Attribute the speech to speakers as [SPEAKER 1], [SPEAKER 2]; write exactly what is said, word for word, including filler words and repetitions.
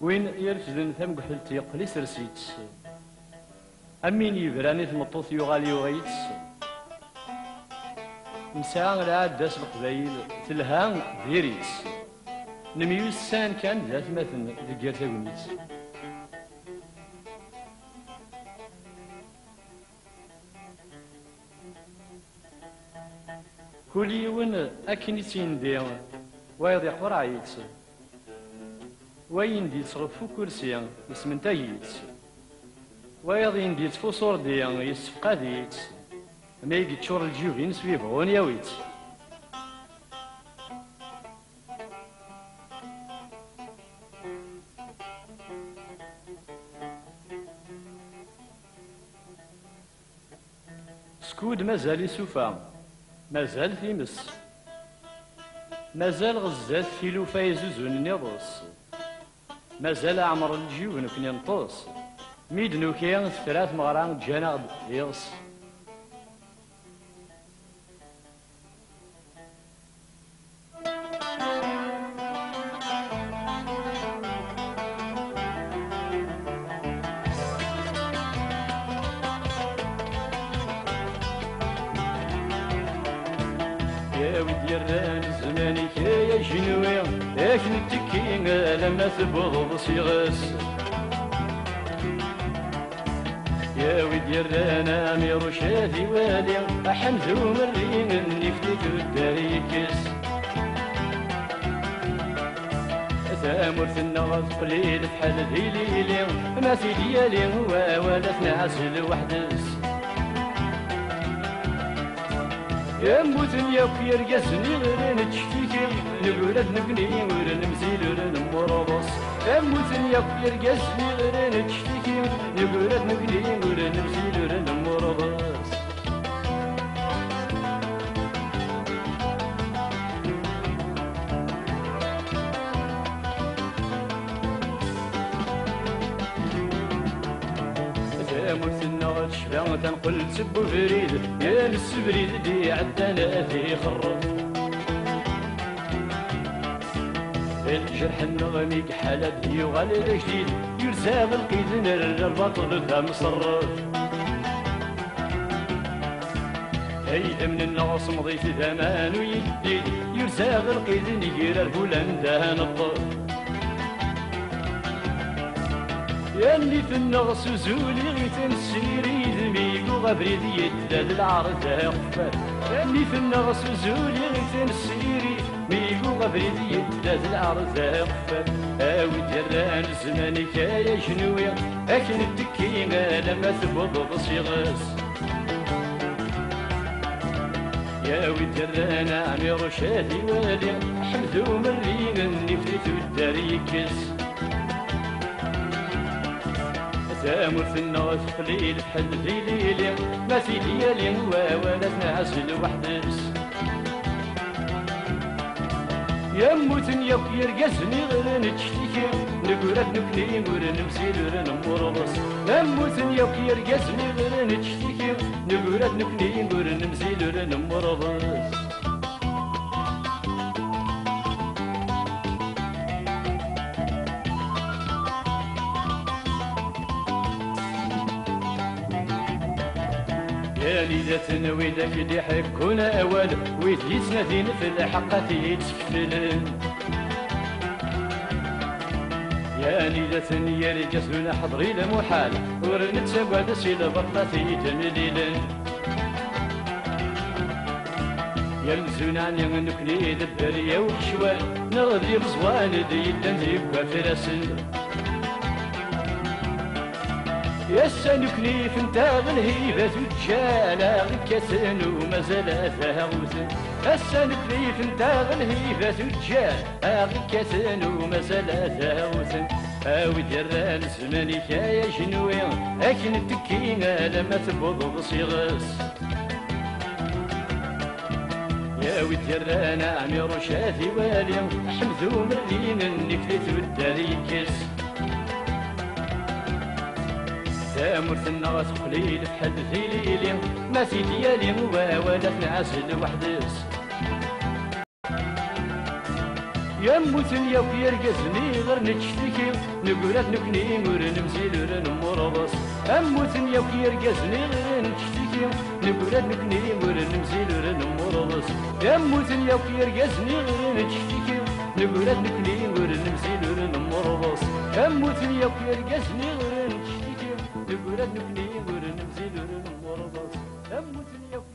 [SPEAKER 1] وين يرفدن ثم قحلت يقلي سرسيت أمين يبراني ثمطوث يغالي وغيت نساء العاد داس القبايل تلها ديريت نميوز سان كان ذات مثل ذكر تاونيت كل يوم أكني تيندي ويضيع قرعيت وين دي تصرفو كرسي اسم تايت ويضين دي تفوصور دي يسفقا ديت ما يجي تشور الجيوبين سوي بغون ياويت سكود مازال يسوفا مازال في مس مازال غزات في لوفا يزوزون نيضوس مازال عمر الجيون كن ينطوس ميد نوكيان ثلاث مغران جانا يغص يا ودي الران زمانك يا جنوي لكن التكين لما تبغض صيغس يا ودي الران امير شادي والي احمد ومرين النفتك الداريكس ثامرت النغض قليل بحال ذي ليلي ما في ديالي هو ولا تنعسل وحدس يا موتن يا كير يزني غير نتشتيكي نقول نبني غير نمزيل غير نمربص يا موتن يا كير يزني غير نتشتيكي نقول نبني غير نمزيل غير نمربص مرتنا شفا تنقل سب فريد يا السبريد دي عدنا في خرب الجرح النغمي حالة يغالي جديد يرسى بالقيد نرجع البطل ذا مصرف هيدا من النغص مضيت ثمان ويديد يرسى بالقيد نجير الفلان ذا نطف يا اللي في النغص وزولي غيتن السيري ذميق وغبريد يدلال العرض غفار يا اللي في النغص وزولي غيتن السيري ميق وغبريد يدلال العرض غفار اوي دران زمانك يا جنوي اكن الدكينة لما تبض بصيغس يا وي دران عمير شادي والي حمد ومرين النفلت والداريكس تامر في الناس قليل بحال ذي ليلي ما في ديالي ولا تنعسل وحدس يا موتن يا كير قاسني غير نتشتكي نقول نبني غير نمسيل غير نمربص يا موتن يا كير قاسني غير نتشتكي نقول نبني غير نمسيل غير نمربص يا ليلة ويدك اللي حكونا أول ويدي سنتين في الحقة يتكفلن يا ليلة يا رجسونا حضري لمحال ورنتسوى دسي لبطلة تمليلن يا لزونان يا نكني دبر يا وحشوال نغذي بزوان ديدن يبقى فرسن يا سنكني فنتا بالهيبة تجالا غكسن ومازال ثاغوثن يا سنكني فنتا بالهيبة تجالا غكسن ومازال ثاغوثن اوي دران زمانك يا جنوي اكن التكينة لما تبض بصيغس يا وي دران عمير شادي والي حمد ومرين النكلت والداريكس تامر في النغص قليل بحال ذي ليلي ما في ديالي ولا تنعسل وحدس يا موتن يا كيرقزني غير نشتكي نقولات نكني ور نمزيل ور نمرضص أموتن يا كيرقزني غير نشتكي نقولات نكني ور نمزيل ور نمرضص أموتن يا كيرقزني غير نشتكي نقولات نكني ور نمزيل ور نمرضص أموتن يا كيرقزني غير نشتكي نقولات نكني ور نمزيل ور نمرضص أموتن يا